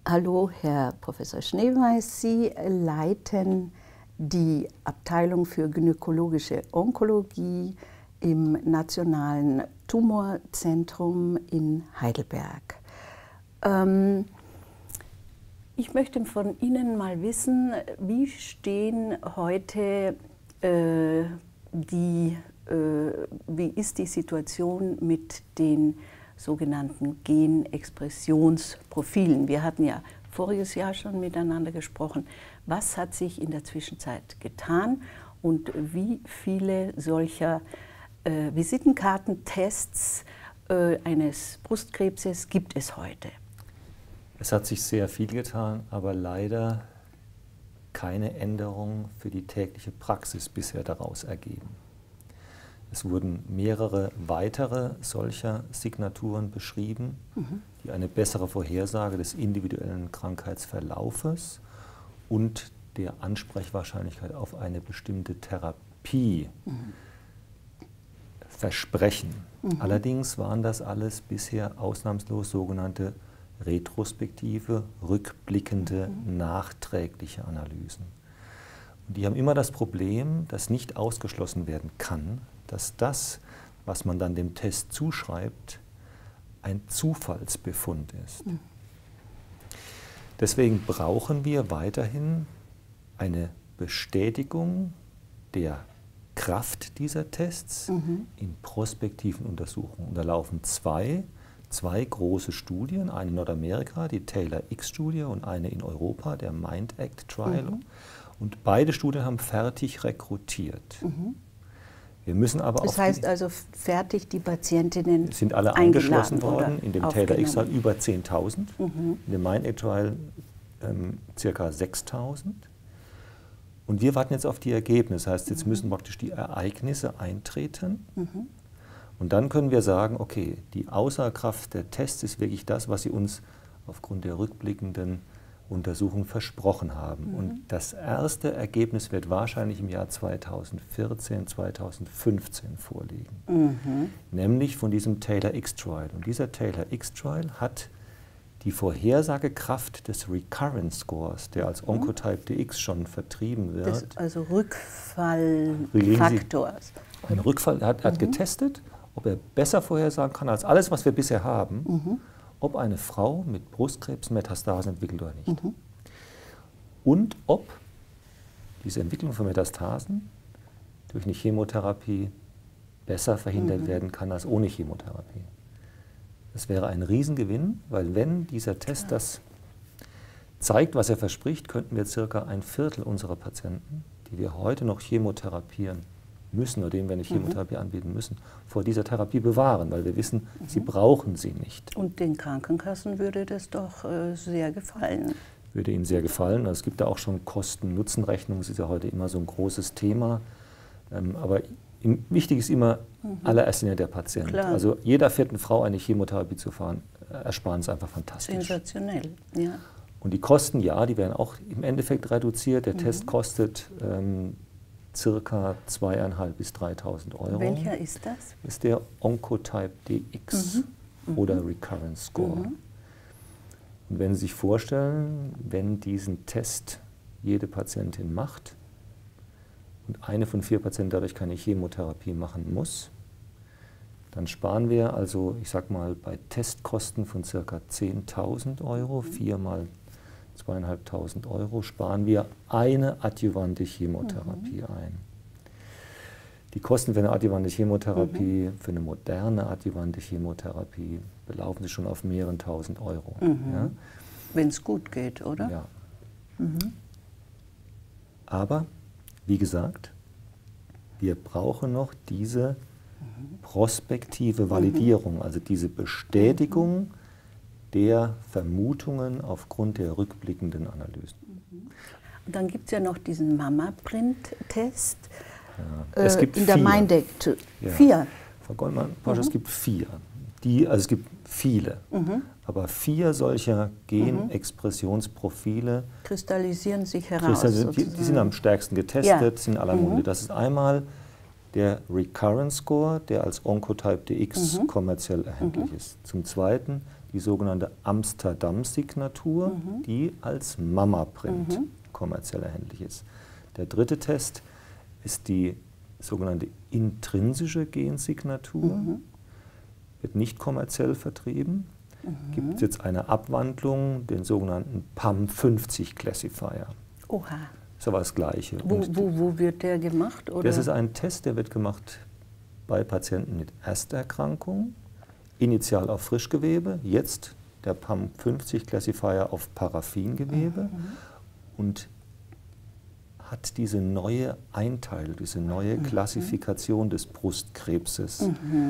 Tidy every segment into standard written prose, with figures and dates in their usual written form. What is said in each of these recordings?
Hallo, Herr Professor Schneeweiß. Sie leiten die Abteilung für gynäkologische Onkologie im Nationalen Tumorzentrum in Heidelberg. Ich möchte von Ihnen mal wissen, wie stehen heute wie ist die Situation mit den sogenannten Genexpressionsprofilen? Wir hatten ja voriges Jahr schon miteinander gesprochen. Was hat sich in der Zwischenzeit getan und wie viele solcher Visitenkartentests eines Brustkrebses gibt es heute? Es hat sich sehr viel getan, aber leider keine Änderung für die tägliche Praxis bisher daraus ergeben. Es wurden mehrere weitere solcher Signaturen beschrieben, die eine bessere Vorhersage des individuellen Krankheitsverlaufes und der Ansprechwahrscheinlichkeit auf eine bestimmte Therapie versprechen. Allerdings waren das alles bisher ausnahmslos sogenannte retrospektive, rückblickende, nachträgliche Analysen. Und die haben immer das Problem, dass nicht ausgeschlossen werden kann, dass das, was man dann dem Test zuschreibt, ein Zufallsbefund ist. Deswegen brauchen wir weiterhin eine Bestätigung der Kraft dieser Tests in prospektiven Untersuchungen. Und da laufen zwei große Studien, eine in Nordamerika, die Taylor-X-Studie, und eine in Europa, der MIND-ACT-Trial. Und beide Studien haben fertig rekrutiert. Wir müssen aber das heißt also fertig, die Patientinnen sind alle eingeschlossen worden. In dem Taylor-X-Trial über 10.000, in dem MIND-ACT-Trial ca. 6.000. Und wir warten jetzt auf die Ergebnisse. Das heißt, jetzt müssen praktisch die Ereignisse eintreten. Und dann können wir sagen, okay, die Aussagekraft der Tests ist wirklich das, was sie uns aufgrund der rückblickenden Untersuchung versprochen haben. Und das erste Ergebnis wird wahrscheinlich im Jahr 2014, 2015 vorliegen. Nämlich von diesem Taylor-X-Trial. Und dieser Taylor-X-Trial hat die Vorhersagekraft des Recurrence Scores, der als Oncotype DX schon vertrieben wird. Das also Rückfallfaktors. Ein Rückfall hat getestet, ob er besser vorhersagen kann als alles, was wir bisher haben, ob eine Frau mit Brustkrebs Metastasen entwickelt oder nicht. Und ob diese Entwicklung von Metastasen durch eine Chemotherapie besser verhindert werden kann als ohne Chemotherapie. Das wäre ein Riesengewinn, weil wenn dieser Test das zeigt, was er verspricht, könnten wir ca. 1/4 unserer Patienten, die wir heute noch chemotherapieren müssen oder denen wir eine Chemotherapie anbieten müssen, vor dieser Therapie bewahren, weil wir wissen, sie brauchen sie nicht. Und den Krankenkassen würde das doch sehr gefallen. Würde ihnen sehr gefallen. Also es gibt da auch schon Kosten-Nutzen-Rechnungen, das ist ja heute immer so ein großes Thema. Aber wichtig ist immer allererst der Patient. Klar. Also jeder 4. Frau eine Chemotherapie zu fahren, ersparen ist einfach fantastisch. Sensationell, ja. Und die Kosten, ja, die werden auch im Endeffekt reduziert. Der Test kostet circa 2.500 bis 3.000 Euro. Welcher ist das? Das ist der Oncotype DX oder Recurrence Score. Und wenn Sie sich vorstellen, wenn diesen Test jede Patientin macht und eine von 4 Patienten dadurch keine Chemotherapie machen muss, dann sparen wir also, ich sag mal, bei Testkosten von ca. 10.000 Euro, 4 mal 2.500 Euro, sparen wir eine adjuvante Chemotherapie ein. Die Kosten für eine adjuvante Chemotherapie, für eine moderne adjuvante Chemotherapie, belaufen sich schon auf mehreren tausend Euro. Ja? Wenn es gut geht, oder? Ja. Aber, wie gesagt, wir brauchen noch diese prospektive Validierung, also diese Bestätigung der Vermutungen aufgrund der rückblickenden Analysen. Und dann gibt es ja noch diesen Mama-Print-Test Es gibt in der 4. MIND-ACT. Ja. 4? Frau Goldmann-Posch, es gibt 4. Also es gibt viele, aber 4 solcher Genexpressionsprofile Kristallisieren sich heraus. die sind am stärksten getestet, sind in aller Munde. Das ist einmal der Recurrence Score, der als Oncotype DX kommerziell erhältlich ist. Zum Zweiten die sogenannte Amsterdam-Signatur, die als Mama-Print kommerziell erhältlich ist. Der dritte Test ist die sogenannte intrinsische Gensignatur, wird nicht kommerziell vertrieben. Gibt es jetzt eine Abwandlung, den sogenannten PAM50 Classifier. Oha. Ist aber das Gleiche. Wo wird der gemacht? Oder? Das ist ein Test, der wird gemacht bei Patienten mit Ersterkrankung, initial auf Frischgewebe, jetzt der PAM50 Classifier auf Paraffingewebe und hat diese neue Einteilung, diese neue Klassifikation des Brustkrebses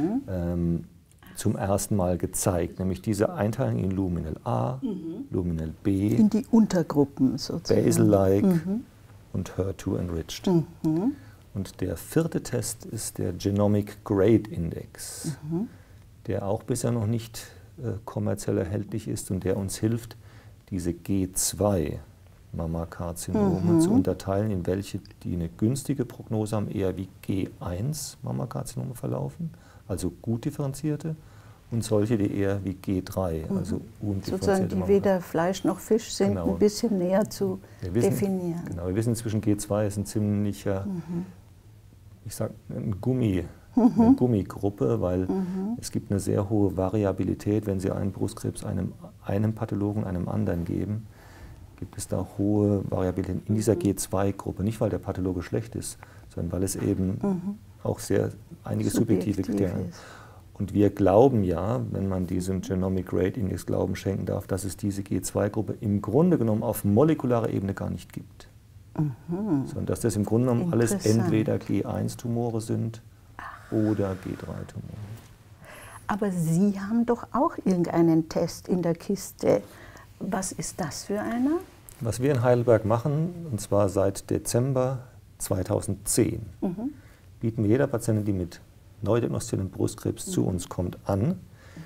zum ersten Mal gezeigt, nämlich diese Einteilung in Luminal A, Luminal B, in die Untergruppen sozusagen. Basal-like und HER2-enriched. Und der vierte Test ist der Genomic Grade Index, der auch bisher noch nicht kommerziell erhältlich ist und der uns hilft, diese G2 Mammakarzinome zu unterteilen, in welche die eine günstige Prognose haben, eher wie G1 Mammakarzinome verlaufen, also gut differenzierte, und solche, die eher wie G3, also undifferenzierte sozusagen, die weder Fleisch noch Fisch sind, ein bisschen näher zu definieren. Genau, wir wissen inzwischen, G2 ist ein ziemlicher, ich sage, eine Gummigruppe, weil es gibt eine sehr hohe Variabilität, wenn Sie einen Brustkrebs einem Pathologen, einem anderen geben, gibt es da hohe Variabilität in dieser G2-Gruppe. Nicht, weil der Pathologe schlecht ist, sondern weil es eben auch einige subjektive Kriterien ist. Und wir glauben ja, wenn man diesem Genomic Grade Index Glauben schenken darf, dass es diese G2-Gruppe im Grunde genommen auf molekularer Ebene gar nicht gibt. Sondern dass das im Grunde genommen alles entweder G1-Tumore sind oder G3-Tumore. Aber Sie haben doch auch irgendeinen Test in der Kiste. Was ist das für einer? Was wir in Heidelberg machen, und zwar seit Dezember 2010, bieten wir jeder Patientin, die mit neu diagnostiziertem Brustkrebs zu uns kommt, an,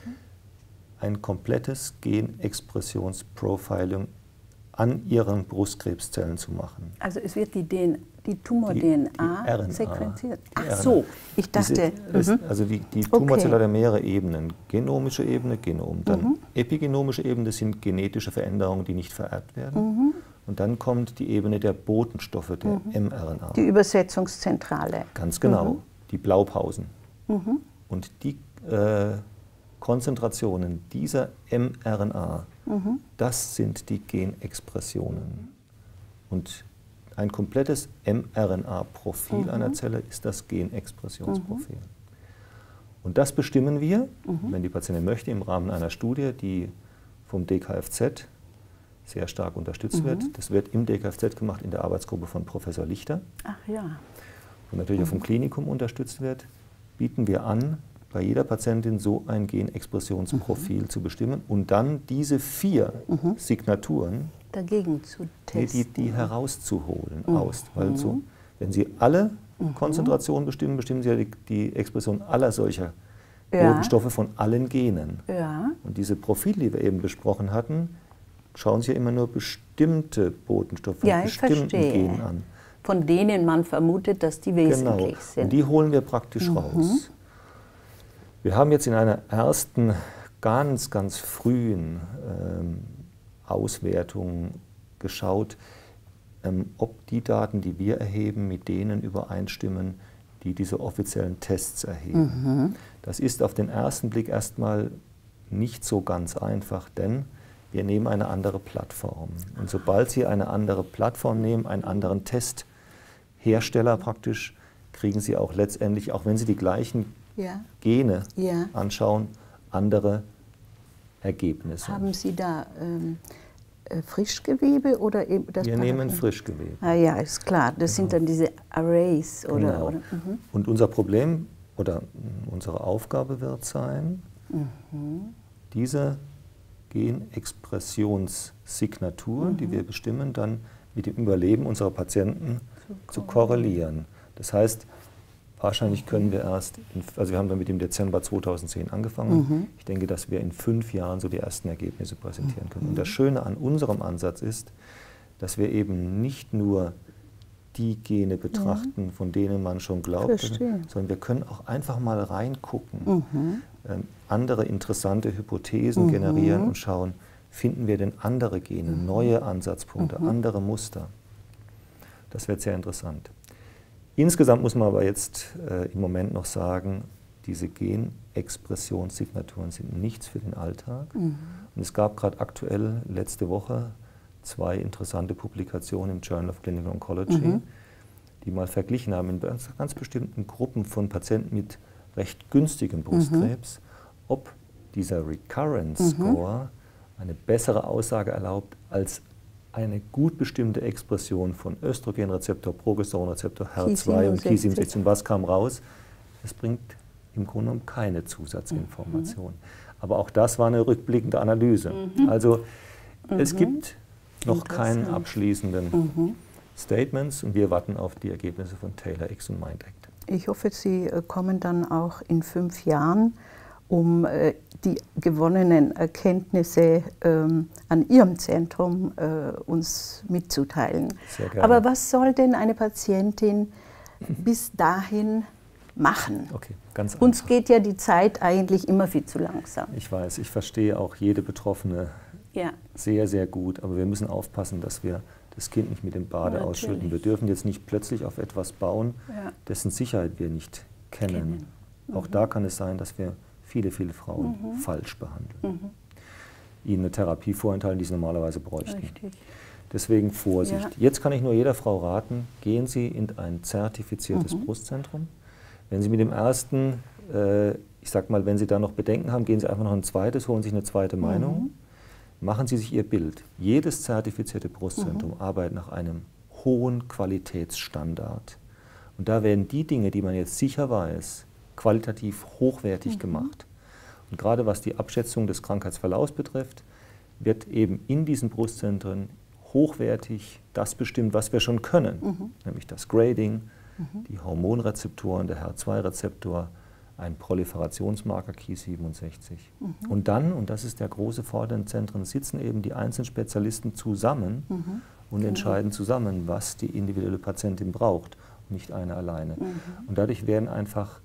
ein komplettes Genexpressionsprofiling an ihren Brustkrebszellen zu machen. Also es wird die Tumor-DNA sequenziert? Ach so, ich dachte... Also die Tumorzelle hat ja mehrere Ebenen. Genomische Ebene, Genom. Dann epigenomische Ebene, das sind genetische Veränderungen, die nicht vererbt werden. Und dann kommt die Ebene der Botenstoffe, der mRNA. Die Übersetzungszentrale. Ganz genau, die Blaupausen. Und die Konzentrationen dieser mRNA, das sind die Genexpressionen. Und ein komplettes mRNA-Profil einer Zelle ist das Genexpressionsprofil. Und das bestimmen wir, wenn die Patientin möchte, im Rahmen einer Studie, die vom DKFZ sehr stark unterstützt wird. Das wird im DKFZ gemacht in der Arbeitsgruppe von Professor Lichter. Ach ja. Und natürlich auch vom Klinikum unterstützt wird, bieten wir an, bei jeder Patientin so ein Genexpressionsprofil zu bestimmen und dann diese 4 Signaturen dagegen zu testen. Die herauszuholen aus. Weil so, wenn Sie alle Konzentrationen bestimmen, bestimmen Sie ja die Expression aller solcher Botenstoffe von allen Genen. Und diese Profile, die wir eben besprochen hatten, schauen Sie ja immer nur bestimmte Botenstoffe von bestimmten Genen an. Von denen man vermutet, dass die wesentlich sind. Und die holen wir praktisch raus. Wir haben jetzt in einer ersten, ganz frühen Auswertung geschaut, ob die Daten, die wir erheben, mit denen übereinstimmen, die diese offiziellen Tests erheben. Das ist auf den ersten Blick erstmal nicht so ganz einfach, denn wir nehmen eine andere Plattform. Und sobald Sie eine andere Plattform nehmen, einen anderen Testhersteller praktisch, kriegen Sie auch letztendlich, auch wenn Sie die gleichen Gene anschauen, andere Ergebnisse. Haben Sie da Frischgewebe oder eben das Wir nehmen Frischgewebe. Ah ja, ist klar. Das sind dann diese Arrays, oder? Genau. Und unser Problem oder unsere Aufgabe wird sein, diese Genexpressionssignatur, die wir bestimmen, dann mit dem Überleben unserer Patienten zu korrelieren. Das heißt, wahrscheinlich können wir also wir haben damit im Dezember 2010 angefangen. Ich denke, dass wir in 5 Jahren so die ersten Ergebnisse präsentieren können. Und das Schöne an unserem Ansatz ist, dass wir eben nicht nur die Gene betrachten, von denen man schon glaubt, sondern wir können auch einfach mal reingucken, andere interessante Hypothesen generieren und schauen, finden wir denn andere Gene, neue Ansatzpunkte, andere Muster. Das wird sehr interessant. Insgesamt muss man aber jetzt im Moment noch sagen, diese Genexpressionssignaturen sind nichts für den Alltag. Und es gab gerade aktuell letzte Woche 2 interessante Publikationen im Journal of Clinical Oncology, die mal verglichen haben in ganz bestimmten Gruppen von Patienten mit recht günstigem Brustkrebs, ob dieser Recurrence Score eine bessere Aussage erlaubt als eine gut bestimmte Expression von Östrogenrezeptor, Progesteronrezeptor, HER2 und Ki67. Und was kam raus? Es bringt im Grunde genommen keine Zusatzinformation. Aber auch das war eine rückblickende Analyse. Also es gibt noch keinen abschließenden Statements und wir warten auf die Ergebnisse von TAILOR-X und MIND-ACT. Ich hoffe, Sie kommen dann auch in 5 Jahren, um die gewonnenen Erkenntnisse an Ihrem Zentrum uns mitzuteilen. Sehr gerne. Aber was soll denn eine Patientin bis dahin machen? Okay, ganz einfach. Uns geht ja die Zeit eigentlich immer viel zu langsam. Ich weiß, ich verstehe auch jede Betroffene sehr, sehr gut, aber wir müssen aufpassen, dass wir das Kind nicht mit dem Bade ausschütten. Wir dürfen jetzt nicht plötzlich auf etwas bauen, dessen Sicherheit wir nicht kennen. Auch da kann es sein, dass wir viele, viele Frauen falsch behandeln. Ihnen eine Therapie vorenthalten, die sie normalerweise bräuchten. Richtig. Deswegen Vorsicht. Jetzt kann ich nur jeder Frau raten, gehen Sie in ein zertifiziertes Brustzentrum. Wenn Sie mit dem ersten, ich sag mal, wenn Sie da noch Bedenken haben, gehen Sie einfach noch ein zweites, holen sich eine zweite Meinung. Machen Sie sich Ihr Bild. Jedes zertifizierte Brustzentrum arbeitet nach einem hohen Qualitätsstandard. Und da werden die Dinge, die man jetzt sicher weiß, qualitativ hochwertig gemacht. Und gerade was die Abschätzung des Krankheitsverlaufs betrifft, wird eben in diesen Brustzentren hochwertig das bestimmt, was wir schon können. Nämlich das Grading, die Hormonrezeptoren, der HER2-Rezeptor, ein Proliferationsmarker Ki67. Und dann, und das ist der große Vorteil in Zentren, sitzen eben die einzelnen Spezialisten zusammen und entscheiden zusammen, was die individuelle Patientin braucht, und nicht eine alleine. Und dadurch werden einfach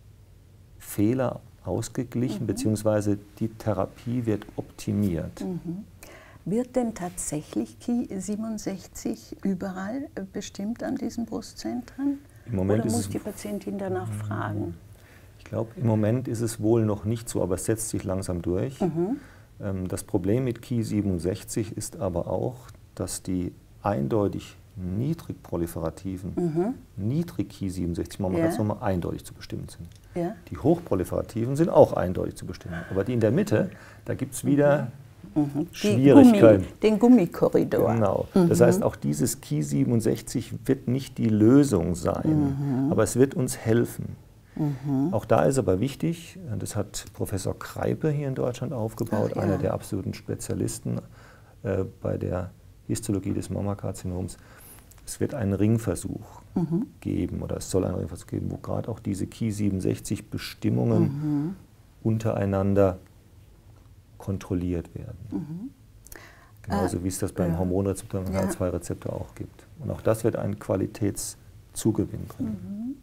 Fehler ausgeglichen, beziehungsweise die Therapie wird optimiert. Wird denn tatsächlich Ki67 überall bestimmt an diesen Brustzentren? Im Moment Oder muss die Patientin danach fragen? Ich glaube, im Moment ist es wohl noch nicht so, aber es setzt sich langsam durch. Das Problem mit Ki67 ist aber auch, dass die eindeutig niedrig proliferativen, niedrig Ki67-Mammographie eindeutig zu bestimmen sind. Die hochproliferativen sind auch eindeutig zu bestimmen. Aber die in der Mitte, da gibt es wieder Schwierigkeiten. Den Gummikorridor. Genau. Das heißt, auch dieses Ki67 wird nicht die Lösung sein, aber es wird uns helfen. Auch da ist aber wichtig, das hat Professor Kreipe hier in Deutschland aufgebaut, einer der absoluten Spezialisten bei der Histologie des Mammakarzinoms. Es wird einen Ringversuch geben, oder es soll einen Ringversuch geben, wo gerade auch diese Ki67-Bestimmungen untereinander kontrolliert werden. Genauso wie es das beim Hormonrezeptor und HER2-Rezeptor auch gibt. Und auch das wird einen Qualitätszugewinn bringen.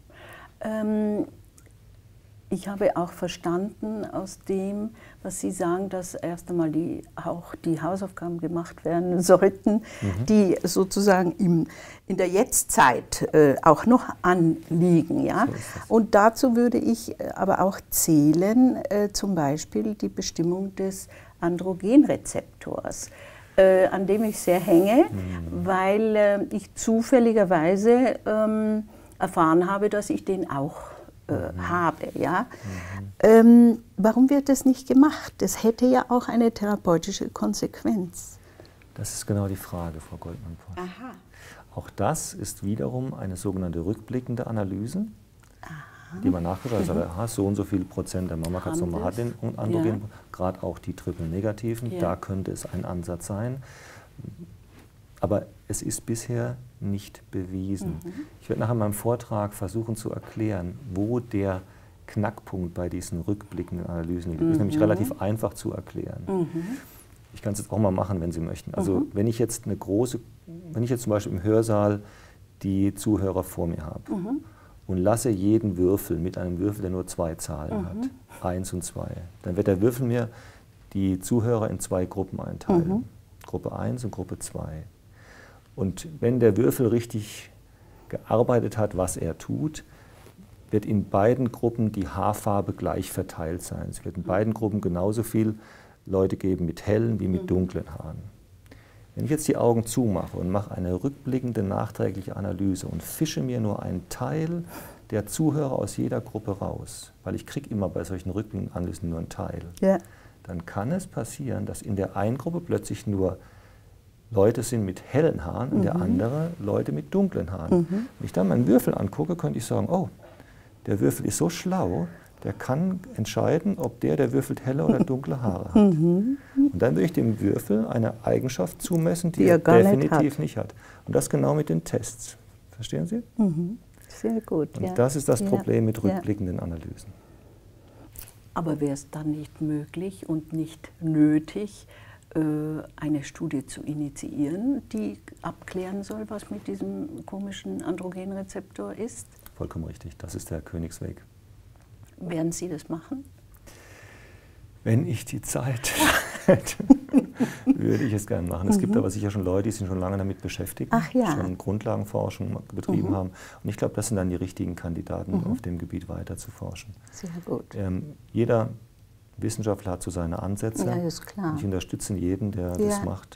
Ich habe auch verstanden aus dem, was Sie sagen, dass erst einmal auch die Hausaufgaben gemacht werden sollten, die sozusagen in der Jetztzeit auch noch anliegen. Ja? So und dazu würde ich aber auch zählen, zum Beispiel die Bestimmung des Androgenrezeptors, an dem ich sehr hänge, weil ich zufälligerweise erfahren habe, dass ich den auch habe. Ja? Warum wird das nicht gemacht? Das hätte ja auch eine therapeutische Konsequenz. Das ist genau die Frage, Frau Goldmann-Posch. Auch das ist wiederum eine sogenannte rückblickende Analyse, die man nachgeschaut hat. So und so viel Prozent der Mammakarzinome hat den Androgen, gerade auch die Triple-Negativen. Da könnte es ein Ansatz sein. Aber es ist bisher nicht bewiesen. Ich werde nachher in meinem Vortrag versuchen zu erklären, wo der Knackpunkt bei diesen rückblickenden Analysen liegt. Das ist nämlich relativ einfach zu erklären. Ich kann es jetzt auch mal machen, wenn Sie möchten. Also wenn ich jetzt zum Beispiel im Hörsaal die Zuhörer vor mir habe und lasse jeden Würfel mit einem Würfel, der nur 2 Zahlen hat, 1 und 2, dann wird der Würfel mir die Zuhörer in 2 Gruppen einteilen. Gruppe 1 und Gruppe 2. Und wenn der Würfel richtig gearbeitet hat, was er tut, wird in beiden Gruppen die Haarfarbe gleich verteilt sein. Es wird in beiden Gruppen genauso viel Leute geben mit hellen wie mit dunklen Haaren. Wenn ich jetzt die Augen zumache und mache eine rückblickende, nachträgliche Analyse und fische mir nur einen Teil der Zuhörer aus jeder Gruppe raus, weil ich kriege immer bei solchen rückblickenden Analysen nur einen Teil, dann kann es passieren, dass in der einen Gruppe plötzlich nur Leute sind mit hellen Haaren und der andere Leute mit dunklen Haaren. Wenn ich dann meinen Würfel angucke, könnte ich sagen, oh, der Würfel ist so schlau, der kann entscheiden, ob der würfelt helle oder dunkle Haare hat. Und dann würde ich dem Würfel eine Eigenschaft zumessen, die er definitiv nicht hat. Und das genau mit den Tests. Verstehen Sie? Sehr gut. Und das ist das Problem mit rückblickenden Analysen. Aber wäre es dann nicht möglich und nicht nötig, eine Studie zu initiieren, die abklären soll, was mit diesem komischen Androgenrezeptor ist? Vollkommen richtig, das ist der Königsweg. Werden Sie das machen? Wenn ich die Zeit hätte, würde ich es gerne machen. Es gibt aber sicher schon Leute, die sich schon lange damit beschäftigen, schon Grundlagenforschung betrieben haben. Und ich glaube, das sind dann die richtigen Kandidaten, auf dem Gebiet weiter zu forschen. Sehr gut. Jeder Wissenschaftler hat so seine Ansätze. Ja, ist klar. Ich unterstütze jeden, der das macht.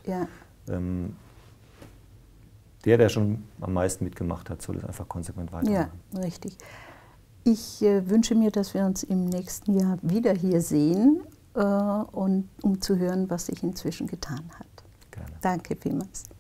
Der schon am meisten mitgemacht hat, soll es einfach konsequent weitermachen. Ja, richtig. Ich wünsche mir, dass wir uns im nächsten Jahr wieder hier sehen, um zu hören, was sich inzwischen getan hat. Gerne. Danke vielmals.